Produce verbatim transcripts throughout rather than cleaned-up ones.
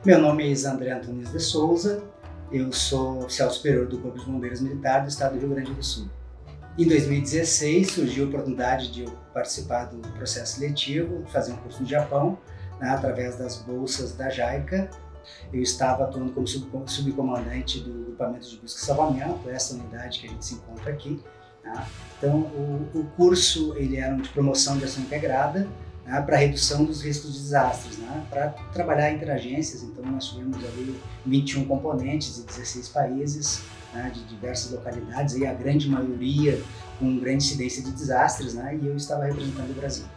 Meu nome é Isandré Antunes de Souza, eu sou oficial superior do Corpo de Bombeiros Militar do Estado do Rio Grande do Sul. Em dois mil e dezesseis surgiu a oportunidade de eu participar do processo seletivo, fazer um curso no Japão, né, através das bolsas da JICA. Eu estava atuando como subcomandante do grupamento de busca e salvamento, essa unidade que a gente se encontra aqui. Tá? Então, o, o curso ele era de promoção de ação integrada, né, para redução dos riscos de desastres, né, para trabalhar entre agências. Então, nós tivemos ali vinte e um componentes de dezesseis países, né, de diversas localidades, e a grande maioria com grande incidência de desastres, né, e eu estava representando o Brasil.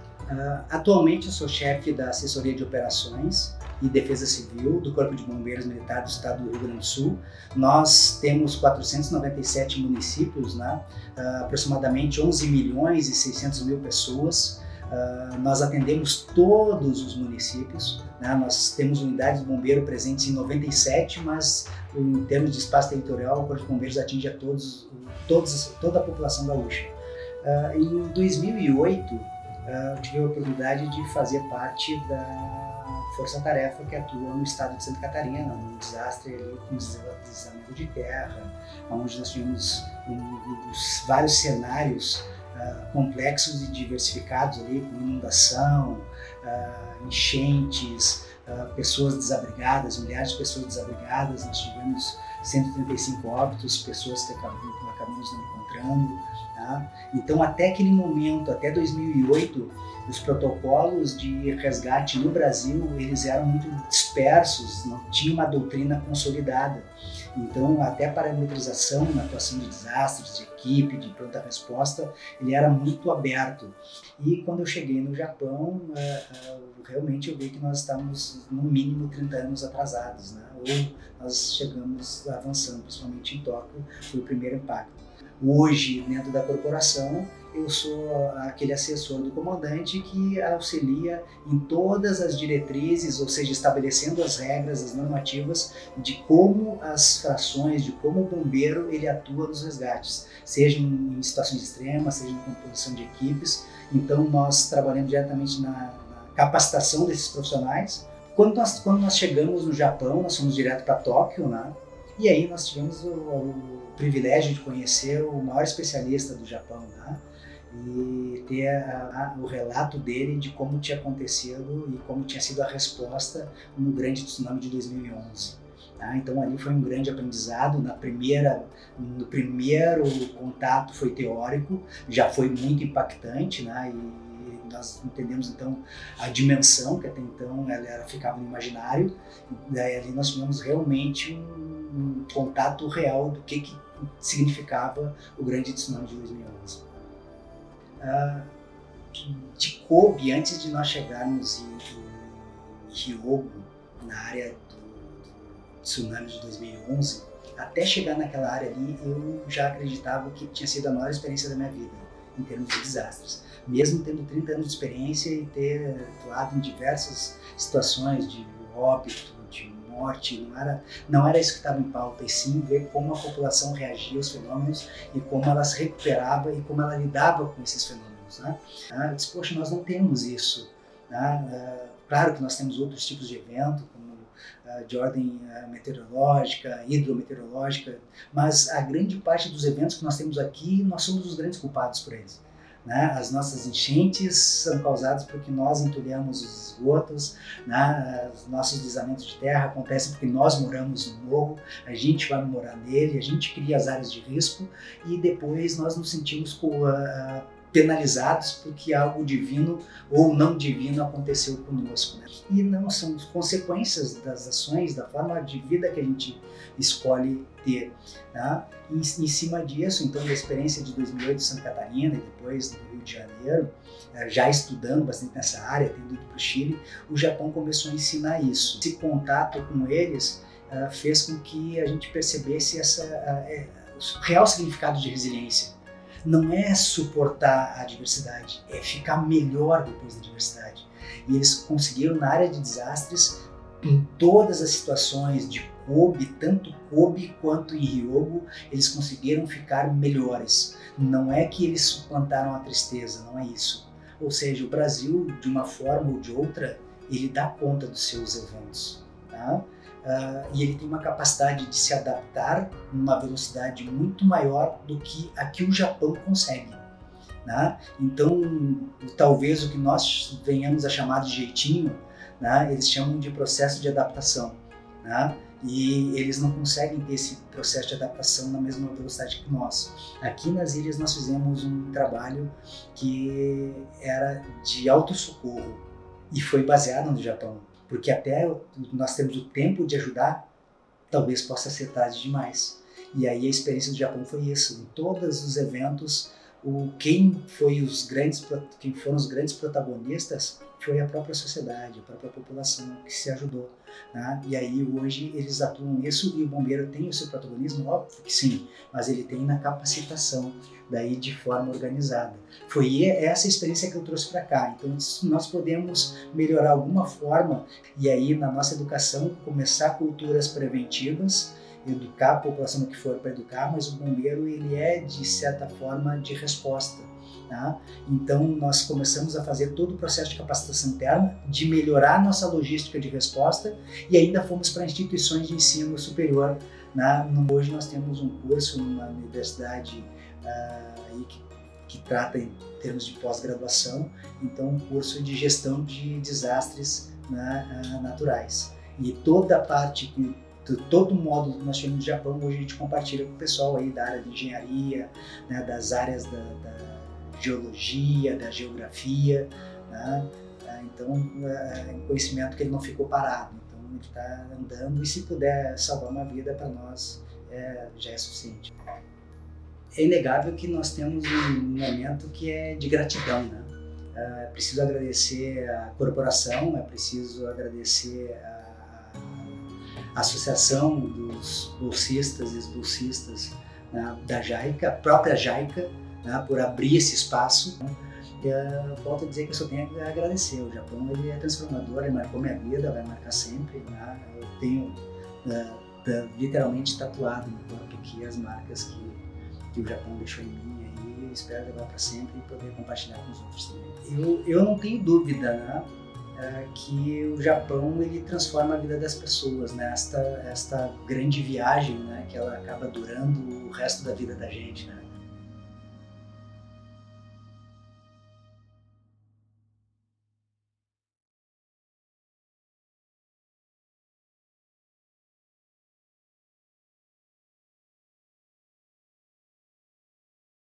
Uh, atualmente, eu sou chefe da Assessoria de Operações e Defesa Civil do Corpo de Bombeiros Militar do Estado do Rio Grande do Sul. Nós temos quatrocentos e noventa e sete municípios, né, uh, aproximadamente onze milhões e seiscentas mil pessoas. Uh, nós atendemos todos os municípios, né? Nós temos unidades de bombeiro presentes em noventa e sete, mas em termos de espaço territorial, o Corpo de Bombeiros atinge a todos, todos toda a população gaúcha. Uh, em dois mil e oito, uh, eu tive a oportunidade de fazer parte da Força Tarefa que atua no estado de Santa Catarina, num desastre ali com deslizamento de terra, onde nós tivemos um, um, vários cenários Uh, complexos e diversificados ali, com inundação, uh, enchentes, uh, pessoas desabrigadas, milhares de pessoas desabrigadas. Nós tivemos cento e trinta e cinco óbitos, pessoas que acabamos, acabamos não encontrando. Tá? Então, até aquele momento, até dois mil e oito, os protocolos de resgate no Brasil eles eram muito dispersos, não tinha uma doutrina consolidada. Então, até a parametrização na atuação de desastres, de equipe, de pronta resposta, ele era muito aberto. E quando eu cheguei no Japão, uh, uh, realmente eu vi que nós estávamos no mínimo trinta anos atrasados, né? Ou nós chegamos avançando, principalmente em Tóquio, foi o primeiro impacto. Hoje, dentro da corporação, eu sou aquele assessor do comandante que auxilia em todas as diretrizes, ou seja, estabelecendo as regras, as normativas de como as frações, de como o bombeiro ele atua nos resgates, seja em situações extremas, seja em composição de equipes. Então, nós trabalhamos diretamente na, na capacitação desses profissionais. Quando nós, quando nós chegamos no Japão, nós fomos direto para Tóquio, né? E aí nós tivemos o, o privilégio de conhecer o maior especialista do Japão, né? E ter a, a, o relato dele de como tinha acontecido e como tinha sido a resposta no grande tsunami de dois mil e onze. Tá? Então ali foi um grande aprendizado. Na primeira, no primeiro contato foi teórico, já foi muito impactante, né? E nós entendemos então a dimensão que até então ela era, ficava no imaginário. Daí ali nós tivemos realmente um, um contato real do que, que significava o grande tsunami de dois mil e onze. Uh, de Kobe, antes de nós chegarmos em, em Hyogo, na área do, do tsunami de dois mil e onze, até chegar naquela área ali, eu já acreditava que tinha sido a maior experiência da minha vida, em termos de desastres. Mesmo tendo trinta anos de experiência e ter atuado em diversas situações de óbito, de morte, não era, não era isso que estava em pauta, e sim ver como a população reagia aos fenômenos e como ela se recuperava e como ela lidava com esses fenômenos. Né? Eu disse, poxa, nós não temos isso. Né? Claro que nós temos outros tipos de evento, como de ordem meteorológica, hidrometeorológica, mas a grande parte dos eventos que nós temos aqui, nós somos os grandes culpados por eles. Né? As nossas enchentes são causadas porque nós entulhamos os esgotos, né? Os nossos deslizamentos de terra acontecem porque nós moramos no morro, a gente vai morar nele, a gente cria as áreas de risco e depois nós nos sentimos uh, penalizados porque algo divino ou não divino aconteceu conosco. Né? E não são consequências das ações, da forma de vida que a gente escolhe ter. Tá? E em cima disso, então, da experiência de dois mil e oito em Santa Catarina e depois no Rio de Janeiro, já estudando bastante nessa área, tendo ido para o Chile, o Japão começou a ensinar isso. Esse contato com eles uh, fez com que a gente percebesse essa, uh, o real significado de resiliência. Não é suportar a adversidade, é ficar melhor depois da adversidade. E eles conseguiram, na área de desastres, em todas as situações de Kobe, tanto Kobe quanto em Hyogo, eles conseguiram ficar melhores. Não é que eles suplantaram a tristeza, não é isso. Ou seja, o Brasil, de uma forma ou de outra, ele dá conta dos seus eventos. Tá? Uh, e ele tem uma capacidade de se adaptar numa velocidade muito maior do que a que o Japão consegue. Né? Então, talvez o que nós venhamos a chamar de jeitinho, né, eles chamam de processo de adaptação. Né? E eles não conseguem ter esse processo de adaptação na mesma velocidade que nós. Aqui nas ilhas nós fizemos um trabalho que era de autossocorro e foi baseado no Japão, porque até nós temos o tempo de ajudar, talvez possa ser tarde demais. E aí a experiência do Japão foi isso, em todos os eventos, o, quem, foi os grandes, quem foram os grandes protagonistas foi a própria sociedade, a própria população que se ajudou. Né? E aí hoje eles atuam isso e o bombeiro tem o seu protagonismo, óbvio que sim, mas ele tem na capacitação, daí de forma organizada. Foi essa experiência que eu trouxe para cá, então nós podemos melhorar alguma forma e aí na nossa educação começar culturas preventivas, educar a população no que for para educar, mas o bombeiro ele é de certa forma de resposta. Tá? Então nós começamos a fazer todo o processo de capacitação interna, de melhorar nossa logística de resposta e ainda fomos para instituições de ensino superior. Né? Hoje nós temos um curso numa universidade uh, que, que trata em termos de pós-graduação, então um curso de gestão de desastres, né, uh, naturais. E toda a parte que todo o módulo que nós temos no Japão, hoje a gente compartilha com o pessoal aí da área de engenharia, né, das áreas da, da geologia, da geografia, né? Então é um conhecimento que ele não ficou parado, então ele está andando e se puder salvar uma vida para nós é, já é suficiente. É inegável que nós temos um momento que é de gratidão, né? É preciso agradecer a corporação, é preciso agradecer a, a associação dos bolsistas e ex-bolsistas, né, da JICA, a própria JICA, né, por abrir esse espaço. Né? E, uh, volto a dizer que eu só tenho a agradecer. O Japão ele é transformador, ele marcou minha vida, vai marcar sempre. Né? Eu tenho uh, uh, literalmente tatuado no corpo aqui as marcas que, que o Japão deixou em mim e eu espero levar para sempre e poder compartilhar com os outros também. Eu, eu não tenho dúvida, né, uh, que o Japão ele transforma a vida das pessoas, né? esta, esta grande viagem, né, que ela acaba durando o resto da vida da gente. Né?